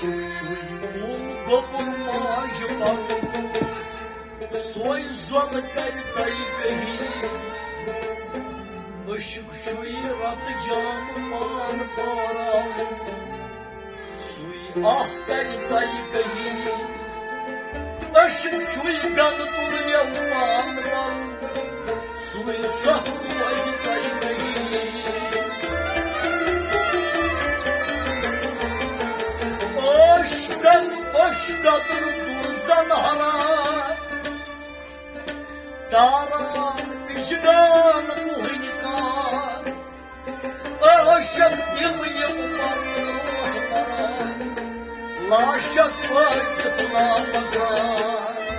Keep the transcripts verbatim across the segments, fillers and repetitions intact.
Uşukçuyum kopurmacı var, soy zonu kaytayı beyi. Uşukçuyum atacağım an para, suy ah kaytayı beyi. Uşukçuyum kanı duruyor var, suy sahru vazitayı beyi. Aşkın aşkadır tuzdan hara, daran vicdan muhnikan. Aşık dilim varlıklara, la şakva yıtılamakan.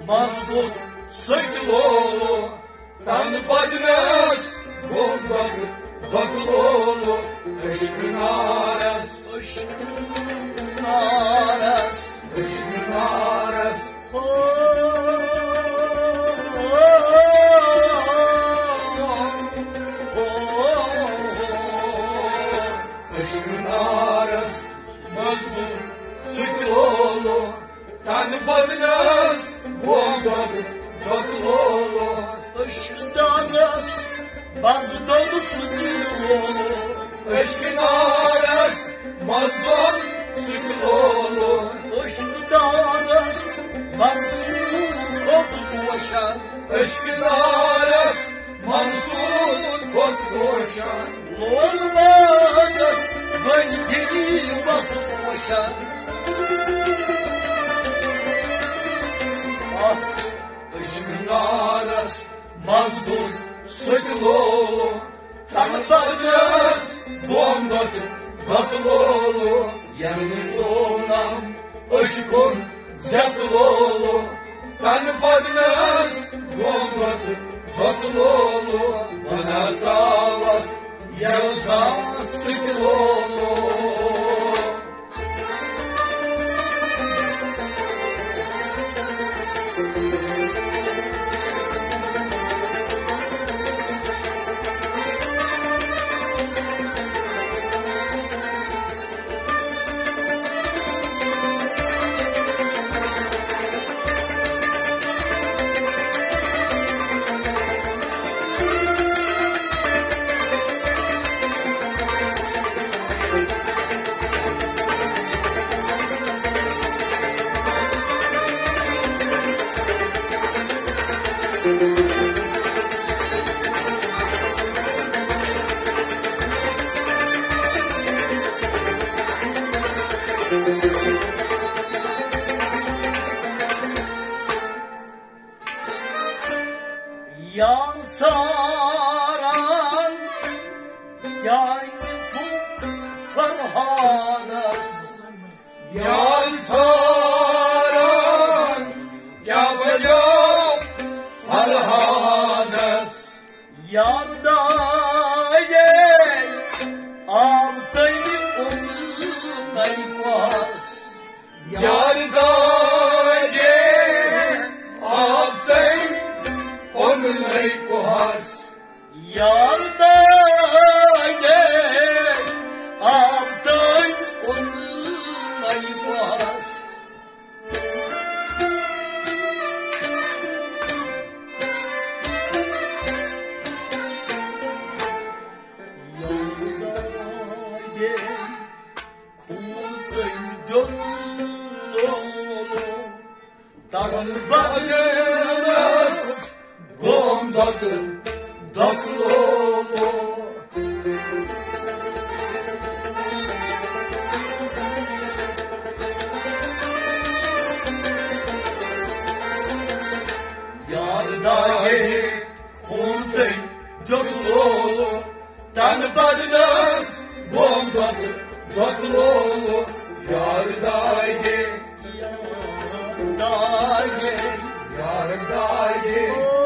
mazgut sökülolu, tanı badines, gondak, bakılolu, eşkın aras, eşkın aras, eşkın aras. Eşkın aras, mazgut sökülolu, tanı badines, gondak, bakılolu, eşkıdaras, bazı dolu sıkılolu, eşkıdaras, mazgot sıkılolu, eşkıdaras, mansur kodu koşan, eşkıdaras, mansur kodu koşan, olmaz, böyle basıp koşan. Ah, eşkın aras, mazdur, sökülolu, tanımadınız, bombatı, bakılolu, yanımda eşkın, zatılolu, tanımadınız, bombatı, bakılolu, bana dağlar, yarıza sıkılolu. Yan saran yayıp farhadas, yan saran yapacak farhadas, yarda gel altayı olmay kuas, yarda gel altayı olmay kuas, yarda gel altayı olmay kuas. Tanımadınız, gondatı, daklolu. Yardayı, kurdey, daklolu. Tanımadınız, gondatı, daklolu. Yardayı, yardayı, yardayı.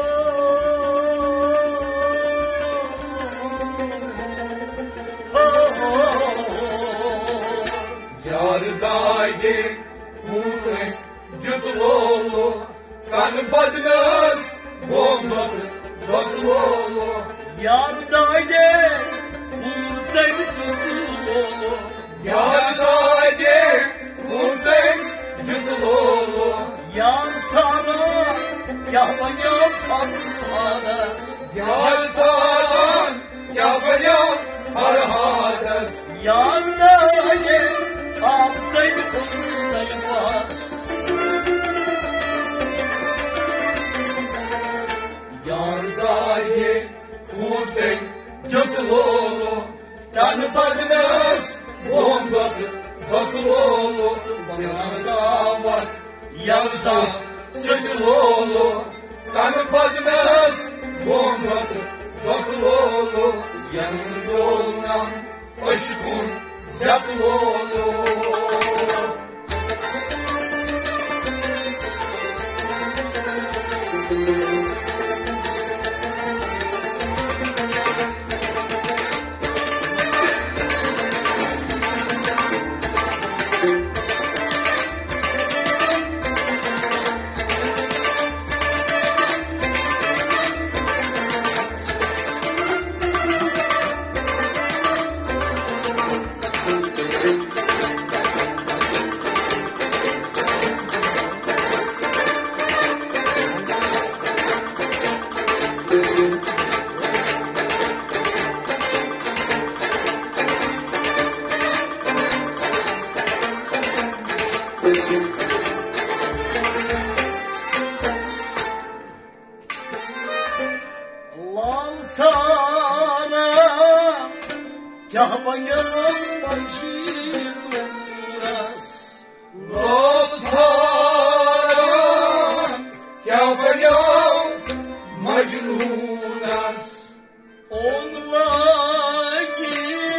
Yardayı, kurdey, daklolu. Tanımadınız, gondatı, daklolu. Yardayı, kurdey, daklolu. Yardayı, kurdey, daklolu. Yan saran, yapacak farhadas. Yan saran, yapacak farhadas. Yardayı, altayı, kurdey, bas. Yardayı, kurdey, daklolu. Tanımadınız, gondatı, daklolu. Yanında var, yansa sıkılolu. Tanımadınız, gondatı, daklolu. Yanında olan aşkın, zaklolu. Kahbayam macinuras Lopsaran Kahbayam macinuras Onlaki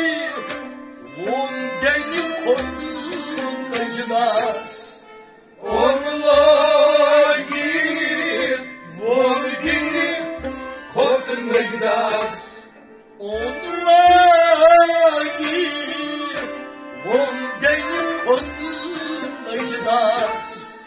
Vundeni kodunacıdas Onlaki Vundeni kodunacıdas Onlaki Vundeni kodunacıdas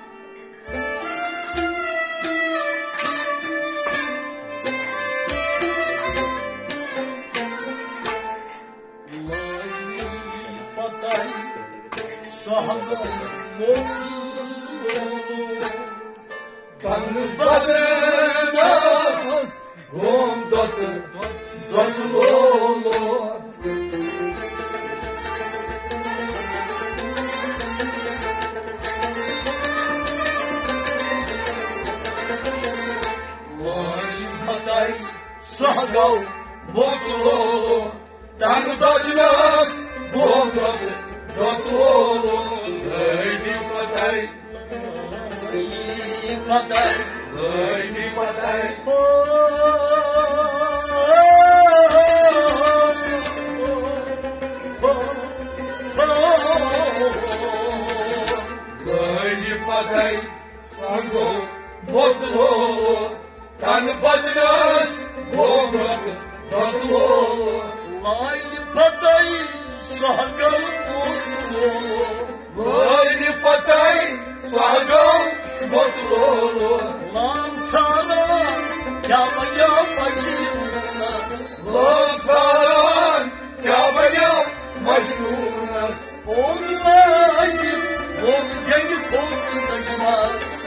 Sahada mutlu Kanı balınız Rum tatlı tatlı olur Vay patay sahada mutlu Kanı balınız Rum tatlı tatlı olur Leyli patay patay Leyli patay Leyli patay Sango mutlu Kanı balınız Rum tatlı olur Vay patay sahada mutlu Leyli patay Sango mutlu olur Lan sana yağmaya bacımız Lopsaran Kahbayam macinuras Onlayım Vundeni kodunacıdas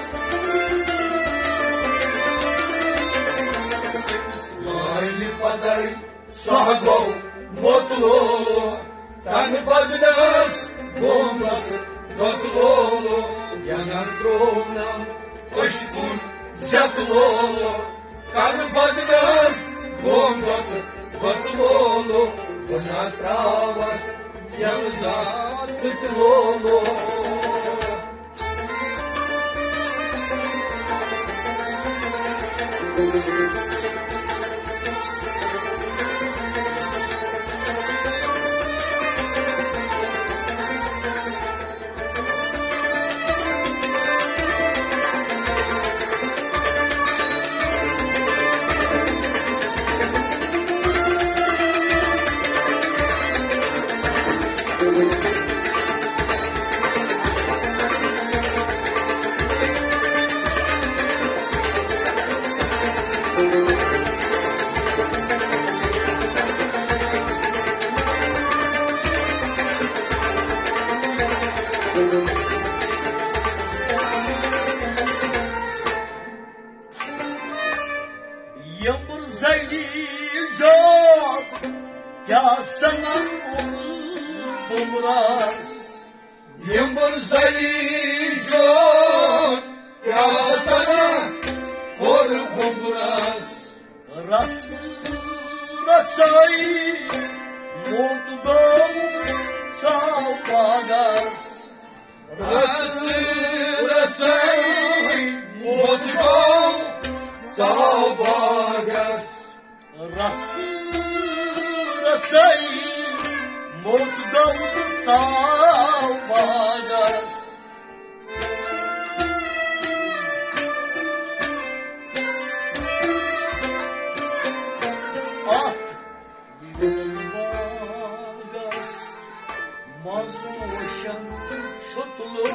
Leyli patay Sango mutlu Kanı balınız Rum tatlı olur Yanar trumnam Aşkın zatlı olur Kanı balınız Rum tatlı olur Buna travat Yanıza sıklı olur Yağmur zeylicak Ya sana bulmuraz Yımbır zayıcan Ya sana korkum biraz Rası rasay Mordugam salpagas Rası rasay Mutgam Salvagas Rası rasay Mordugam salpagas At Yılmaz Mazmoşan Çutlu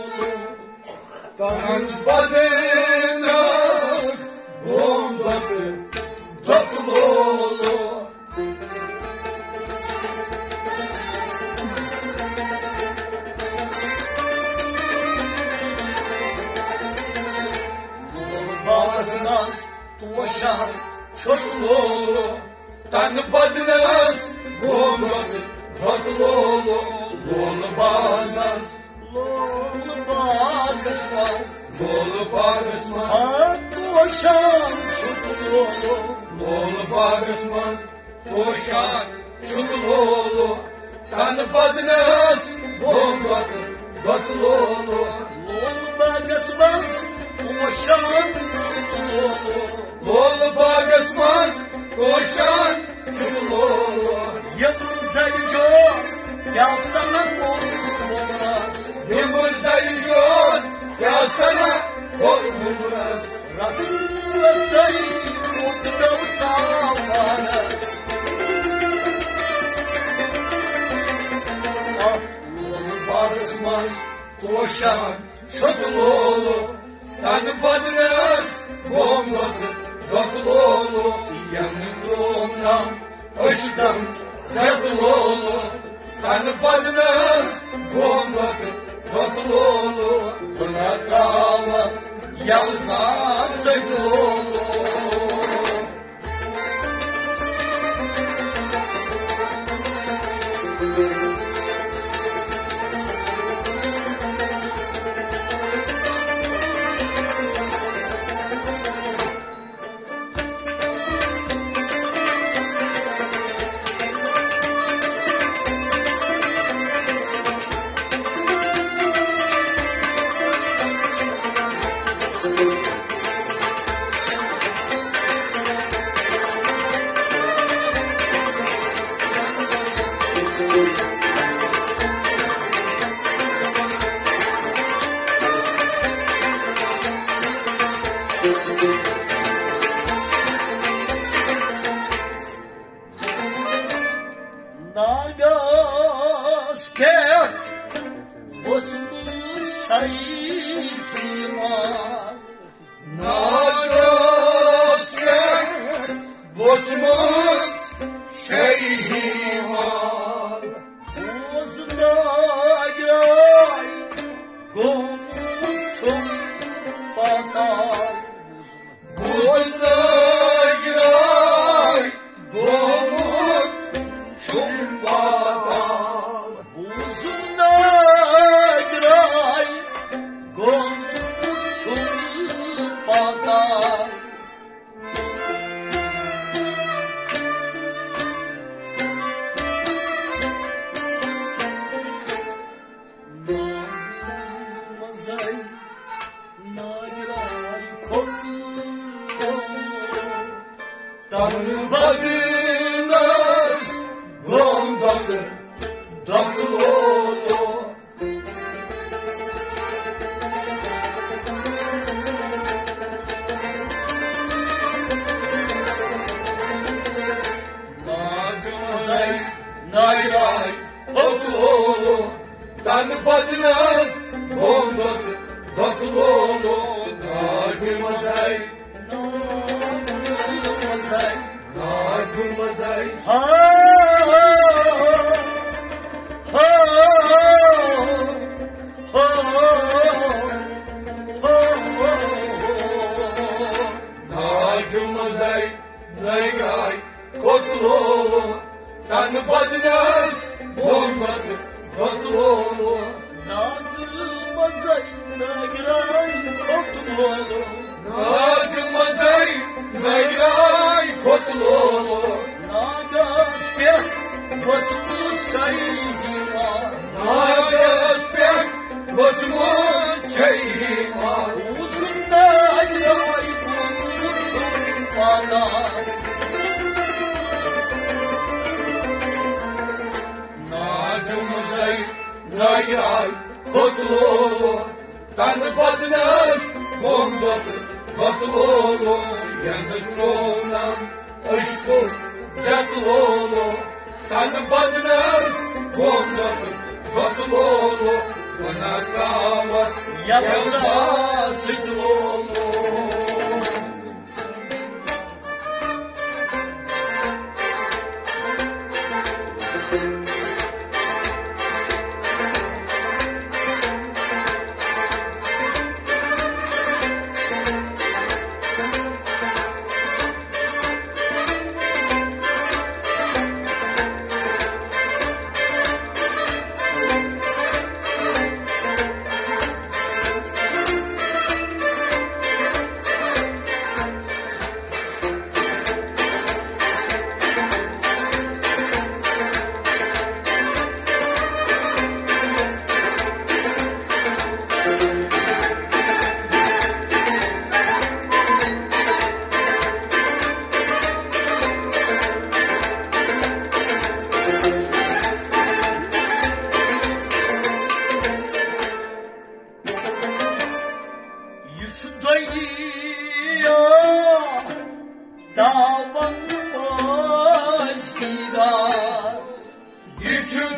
Kan badına Bombatı Tatlı olur Bağırsınaz Tuvaşan Çutlu Tan badınız Bombatı Tatlı olur Lolu bağısmaz Lolu bağırsınaz Lolu bağısmaz Tuvaşan Çutlu Lolu bağısmaz Koşan Çutlu olur Tanı badınız Bombatı Batılolu Lol bagasmaz koşan çutulolu Lol bagasmaz koşan çutulolu Yıldız zayıcı yalsana olmaz Yıldız zayıcı yalsana olmaz Rasıla sayı mutlu sağlarız Ah lol bagasmaz koşan çutulolu Tanı badınız Bombatı Batılolu Yanıklığından Işıktan Zevdilolu Tanı badınız Bombatı Batılolu Buna kalmak Yalnızlar Zevdilolu Nagas pek Vosmus sayhima Nagas pek Vosmus şeyhiman Uzdagay Gomuçum patal Buzda giray Doğum Çumbatal Uzdagay Gomuçum patal Namazay Nagray kotu Tanrı badınız Bombatı Batılolu Namazay Nayray Batılolu Tanrı badınız Bombatı Batılolu Nagımazay Namazay Nagımazay Ha ha ha Nagımazay Nayray Kotulolu Tanrı badınız Bombatı Batılolu Namazay Nagray Kotulolu Nagımazay Nayray Kotulolu Nagas pek Vosmus sayhima Nagas pek Vosmus şeyhiman Uzdagay Gomuçum patal Nagımazay Nayray Kotulolu Tanrı badınız Bombatı Batılolu Yanıklığından Işkı Zevdilolu Tanrı badınız Bombatı Batılolu Buna kalmak Yalnızlar Zevdilolu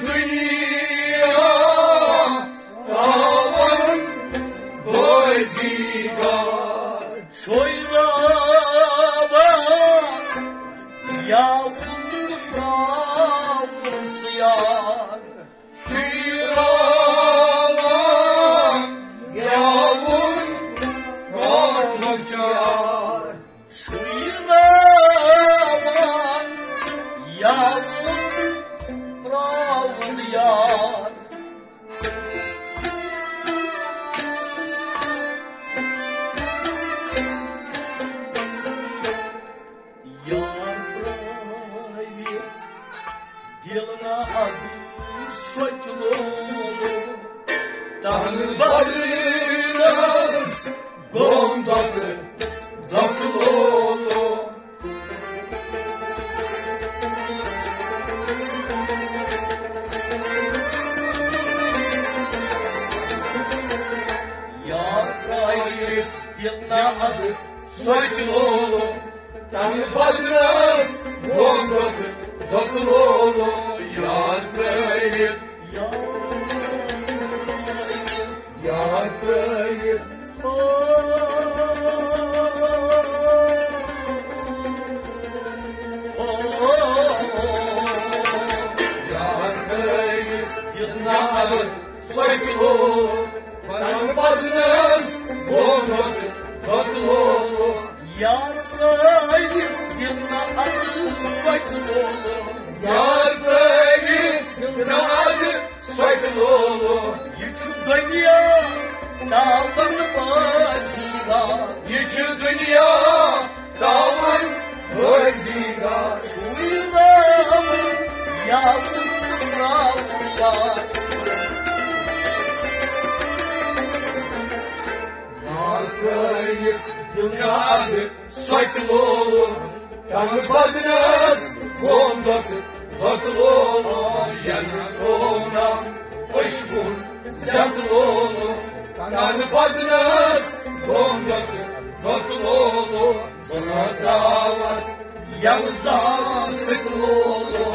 dünya tavan boyzigar Soylava yavrum yavrum sıyar Şiravan yavrum kalmışar Soylava yavrum yavrum yar Делана аdı soytululu Tanrılarınız gondadı dakılolu Yarayıp Делана adı soytulolu Tanrılarınız gondadı dakılolu Yarayıp Yarayıp Yarayıp Yılnağlı soykulu Tanrımadınız Gondadı dakılolu Yarayıp Yılnağlı soykulu Yarayıp Yılnağlı soykulu Yıçı dünya dağın başına Yıçı dünya dağın başına Uyuramın yavrum yavrum yar Yarayıp Yılnağlı soykulu Tanrımadınız Gondadı dakılolu Yanına hoşbun Zakılolu Tanrımadınız Gondadı dakılolu Bana davat Yavuz'a sıkılolu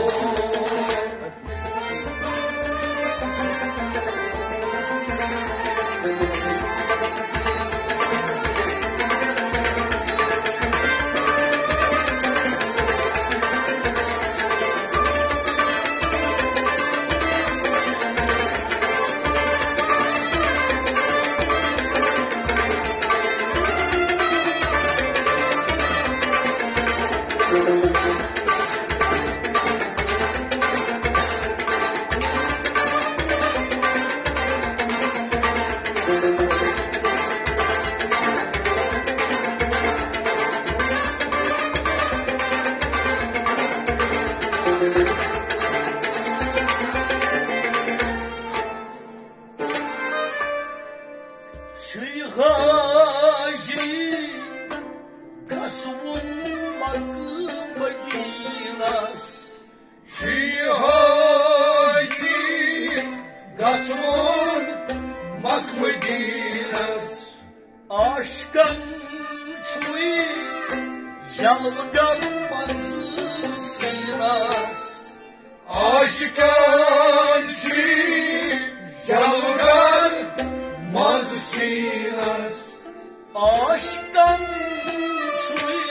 Şıhacı Kasım'ın Madinas Şihaydi Gasmun Makmedinas Aşkın çuy Yalvar mazısıras Aşıkan çi Yalvar mazısıras Aşkın çuy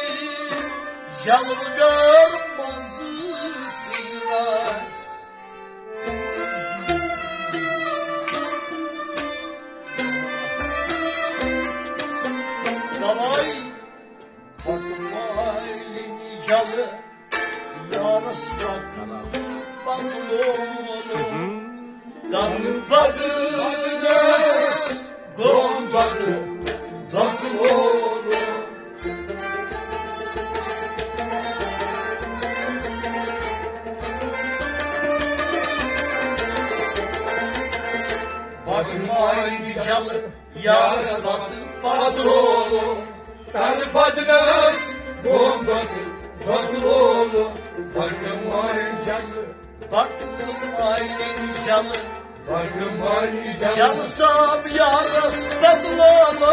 Yalvar mazısıras Davay Fatma'yı yalı Yarasına Bandolonu Tanrımadınız Gondadı dakılolu Bakmayın calı Yarasına Bandolonu Tanrımadınız Gondadı dakılolu Bakmayın calı Bakmayın calı Bakmayın calı Çalsam yaras Bandolonu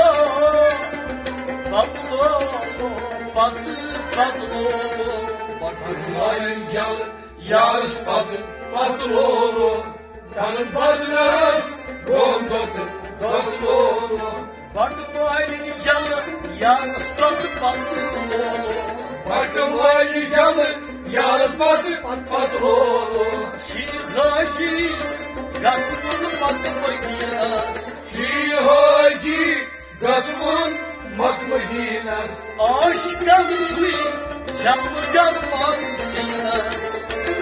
Bandolonu Bandı Bandolonu Bakmayın calı Yarıs badı Patlolu, tanım padınız, bombatır, patlolu. Vardım ailenin canlı, yalnız tatlı patlolu. Bakım aynı canlı, yarıs batı, patlolu. Çin hacı, gazımın matımı ginas. Çi hacı, gazımın matımı ginas. Aşktan çuy, canlı garman sinas.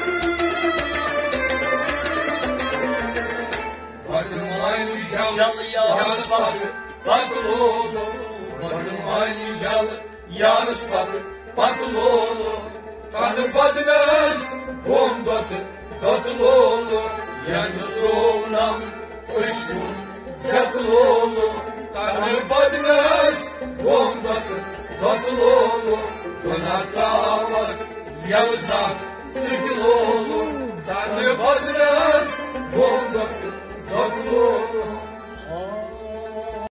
Bakım aynı canlı, Canlı yarıs batı, patlolu. Bakım aynı canlı, yarıs batı, patlolu. Tanrı padınız, bombatı, patlolu. Yanı doğulan, ışkın, zatlolu. Tanrı padınız, bombatı, patlolu. Kanata var, yavuzak, sıkılolu. Tanrı padınız, bombatı, patlolu.